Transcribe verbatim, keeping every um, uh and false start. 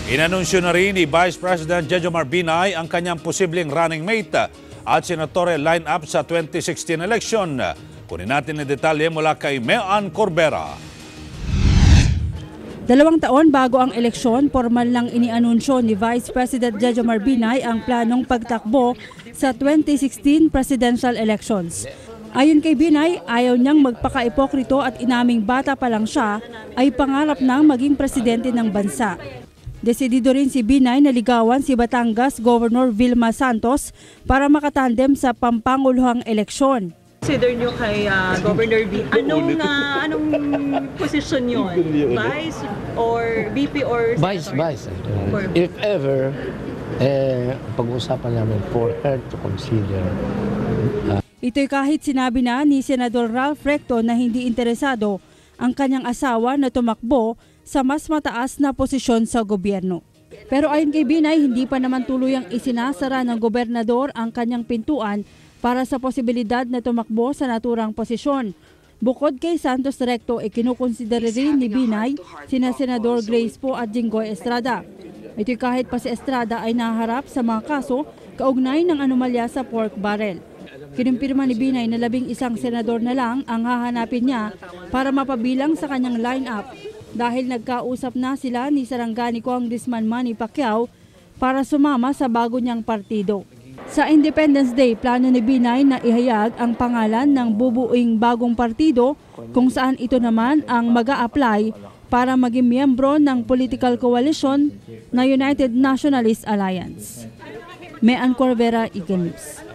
Inanunsyo na rin ni Vice President Jejomar Binay ang kanyang posibleng running mate at senatorial line-up sa twenty sixteen election. Kunin natin ang detalye mula kay Meann Corvera. Dalawang taon bago ang eleksyon, formal lang inianunsyo ni Vice President Jejomar Binay ang planong pagtakbo sa twenty sixteen presidential elections. Ayon kay Binay, ayaw niyang magpaka-ipokrito at inaming bata pa lang siya ay pangarap nang maging presidente ng bansa. Desidido rin si Binay na ligawan si Batangas Governor Vilma Santos para makatandem sa pampanguluhang eleksyon. Consider nyo kay uh, Governor B, anong, uh, anong posisyon yun? Vice or V P or Vice, Vice. Uh, if ever, eh, pag-uusapan namin for her to consider. Uh, Ito'y kahit sinabi na ni Senador Ralph Recto na hindi interesado ang kanyang asawa na tumakbo sa mas mataas na posisyon sa gobyerno. Pero ayon kay Binay, hindi pa naman tuluyang isinasara ng gobernador ang kanyang pintuan para sa posibilidad na tumakbo sa naturang posisyon. Bukod kay Santos Recto, ikinukonsidera rin ni Binay sina Senador Grace Poe at Jinggoy Estrada. Ito'y kahit pa si Estrada ay naharap sa mga kaso kaugnay ng anomalya sa pork barrel. Kinumpirma ni Binay na labing isang senador na lang ang hahanapin niya para mapabilang sa kanyang line-up dahil nagkausap na sila ni Sarangani Congressman Manny Pacquiao para sumama sa bago niyang partido. Sa Independence Day, plano ni Binay na ihayag ang pangalan ng bubuing bagong partido kung saan ito naman ang mag-a-apply para maging miyembro ng political coalition na United Nationalist Alliance. Meann Corvera, Eagle News.